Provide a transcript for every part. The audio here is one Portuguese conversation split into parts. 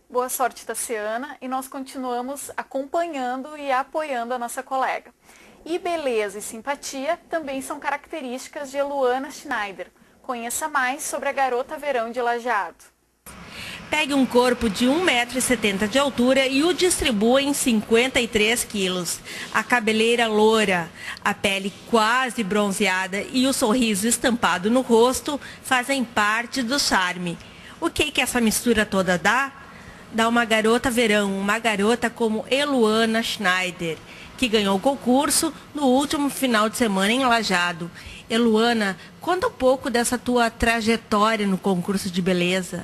Boa sorte, Tassiana, e nós continuamos acompanhando e apoiando a nossa colega. E beleza e simpatia também são características de Eluana Schneider. Conheça mais sobre a garota verão de Lajeado. Pegue um corpo de 1,70 m de altura e o distribua em 53 quilos. A cabeleira loura, a pele quase bronzeada e o sorriso estampado no rosto fazem parte do charme. O que essa mistura toda dá? Dá uma garota verão, uma garota como Eluana Schneider, que ganhou o concurso no último final de semana em Lajeado. Eluana, conta um pouco dessa tua trajetória no concurso de beleza.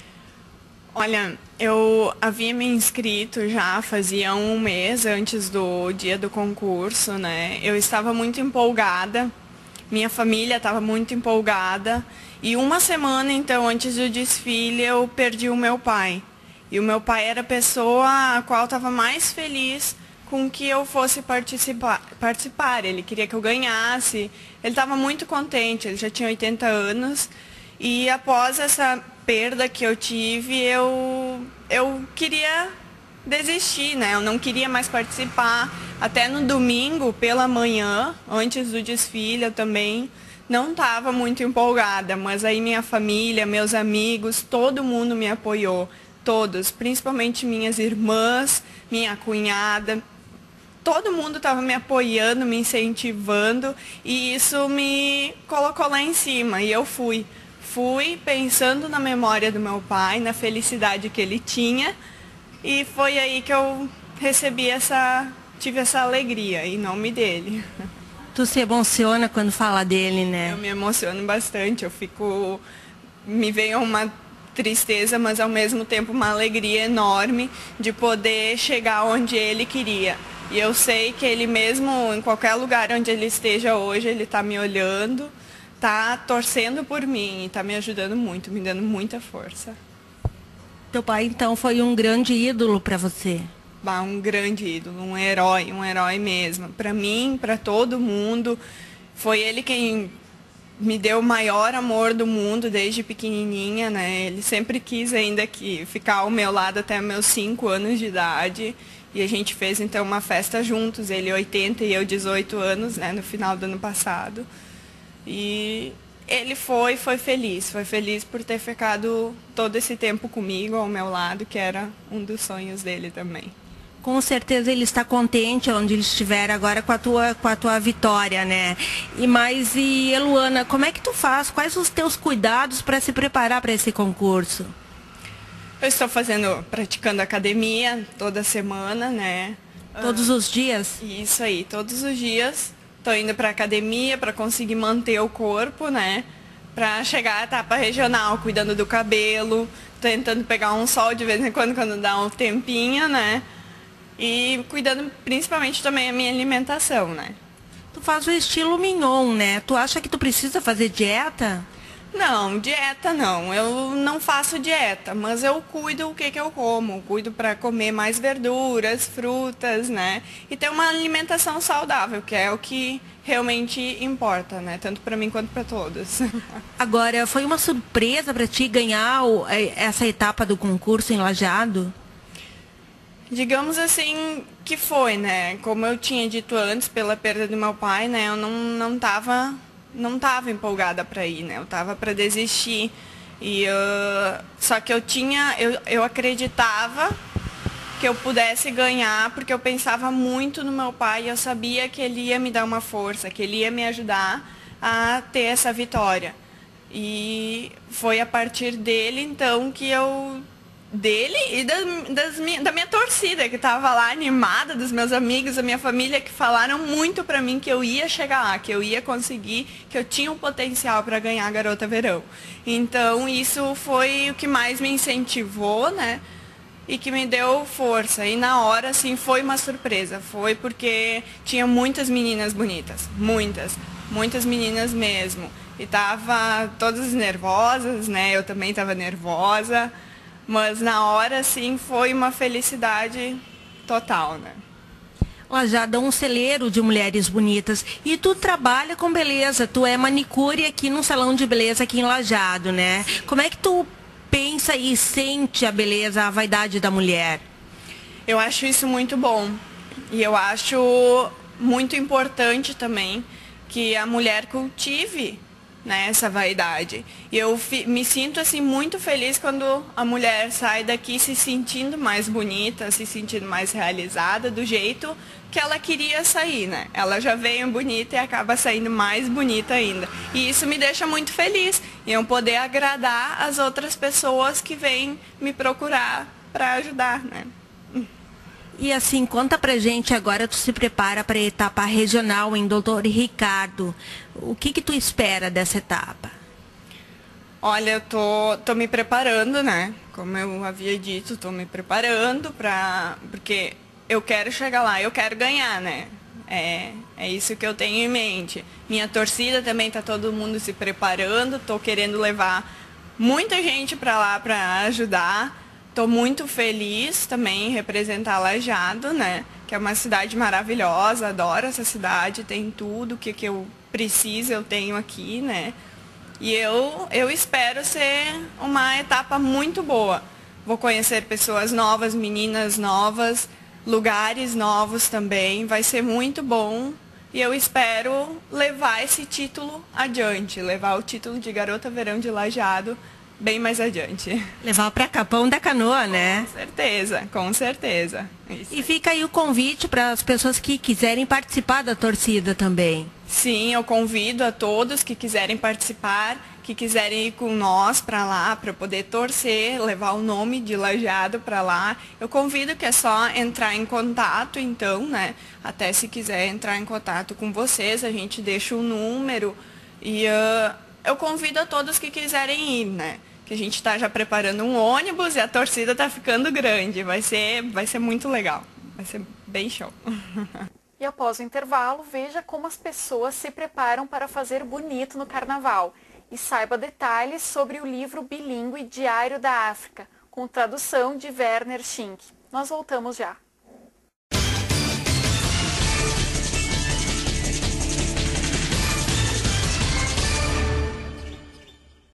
Olha, eu havia me inscrito já fazia um mês antes do dia do concurso, né? Eu estava muito empolgada, minha família estava muito empolgada. E uma semana, então, antes do desfile, eu perdi o meu pai. E o meu pai era a pessoa a qual estava mais feliz com que eu fosse participar. Ele queria que eu ganhasse, ele estava muito contente, ele já tinha 80 anos. E após essa perda que eu tive, eu queria desistir, né? Eu não queria mais participar. Até no domingo, pela manhã, antes do desfile, eu também não estava muito empolgada. Mas aí minha família, meus amigos, todo mundo me apoiou. Todos, principalmente minhas irmãs, minha cunhada. Todo mundo estava me apoiando, me incentivando. E isso me colocou lá em cima. E eu fui. Fui pensando na memória do meu pai, na felicidade que ele tinha, e foi aí que eu tive essa alegria em nome dele. Tu se emociona quando fala dele, né? Eu me emociono bastante, me vem uma tristeza, mas ao mesmo tempo uma alegria enorme de poder chegar onde ele queria. E eu sei que ele mesmo, em qualquer lugar onde ele esteja hoje, ele está me olhando, tá torcendo por mim e tá me ajudando muito, me dando muita força. Teu pai, então, foi um grande ídolo para você? Um grande ídolo, um herói mesmo. Para mim, para todo mundo, foi ele quem me deu o maior amor do mundo desde pequenininha, né? Ele sempre quis ainda ficar ao meu lado até meus 5 anos de idade. E a gente fez, então, uma festa juntos, ele 80 e eu 18 anos, né, no final do ano passado. E ele foi feliz por ter ficado todo esse tempo comigo, ao meu lado, que era um dos sonhos dele também. Com certeza ele está contente onde ele estiver agora com a tua vitória, né? E Eluana, como é que tu faz? Quais os teus cuidados para se preparar para esse concurso? Eu estou praticando academia toda semana, né? Todos os dias? Isso aí, todos os dias. Estou indo para academia para conseguir manter o corpo, né? Para chegar à etapa regional, cuidando do cabelo, tentando pegar um sol de vez em quando dá um tempinho, né? E cuidando principalmente também da minha alimentação, né? Tu faz o estilo mignon, né? Tu acha que tu precisa fazer dieta? Não, dieta não. Eu não faço dieta, mas eu cuido o que eu como. Cuido para comer mais verduras, frutas, né? E ter uma alimentação saudável, que é o que realmente importa, né? Tanto para mim quanto para todos. Agora, foi uma surpresa para ti ganhar essa etapa do concurso em Lajeado? Digamos assim que foi, né? Como eu tinha dito antes, pela perda do meu pai, né? Eu não estava empolgada para ir, né? Eu estava para desistir. Só que eu acreditava que eu pudesse ganhar, porque eu pensava muito no meu pai e eu sabia que ele ia me dar uma força, que ele ia me ajudar a ter essa vitória. E foi a partir dele, então, que dele e da minha torcida, que estava lá animada, dos meus amigos, da minha família, que falaram muito para mim que eu ia chegar lá, que eu ia conseguir, que eu tinha um potencial para ganhar a Garota Verão. Então, isso foi o que mais me incentivou, né? E que me deu força. E na hora, assim, foi uma surpresa. Foi porque tinha muitas meninas bonitas. Muitas meninas mesmo. E tava todas nervosas, né? Eu também estava nervosa. Mas na hora, assim, foi uma felicidade total, né? Lajeado é um celeiro de mulheres bonitas. E tu trabalha com beleza. Tu é manicure aqui num salão de beleza aqui em Lajeado, né? Como é que tu pensa e sente a beleza, a vaidade da mulher. Eu acho isso muito bom. E eu acho muito importante também que a mulher cultive, né, essa vaidade. E eu me sinto assim muito feliz quando a mulher sai daqui se sentindo mais bonita, se sentindo mais realizada do jeito que ela queria sair, né? Ela já veio bonita e acaba saindo mais bonita ainda. E isso me deixa muito feliz. E eu poder agradar as outras pessoas que vêm me procurar para ajudar, né? E assim, conta pra gente agora, tu se prepara para a etapa regional em Doutor Ricardo. O que tu espera dessa etapa? Olha, eu tô me preparando, né? Como eu havia dito, tô me preparando porque eu quero chegar lá, eu quero ganhar, né? É isso que eu tenho em mente. Minha torcida também tá todo mundo se preparando, tô querendo levar muita gente para lá para ajudar. Estou muito feliz também em representar Lajeado, né? Que é uma cidade maravilhosa, adoro essa cidade, tem tudo que eu preciso, eu tenho aqui, né? E eu espero ser uma etapa muito boa. Vou conhecer pessoas novas, meninas novas, lugares novos também, vai ser muito bom. E eu espero levar esse título adiante, levar o título de Garota Verão de Lajeado bem mais adiante. Levar para Capão da Canoa, né? Com certeza, com certeza. Isso. E fica aí o convite para as pessoas que quiserem participar da torcida também. Sim, eu convido a todos que quiserem participar, que quiserem ir com nós para lá, para poder torcer, levar o nome de Lajeado para lá. Eu convido que é só entrar em contato, então, né? Até se quiser entrar em contato com vocês, a gente deixa o número e eu convido a todos que quiserem ir, né? Que a gente está já preparando um ônibus e a torcida está ficando grande. Vai ser muito legal. Vai ser bem show. E após o intervalo, veja como as pessoas se preparam para fazer bonito no carnaval. E saiba detalhes sobre o livro bilíngue Diário da África, com tradução de Werner Schink. Nós voltamos já.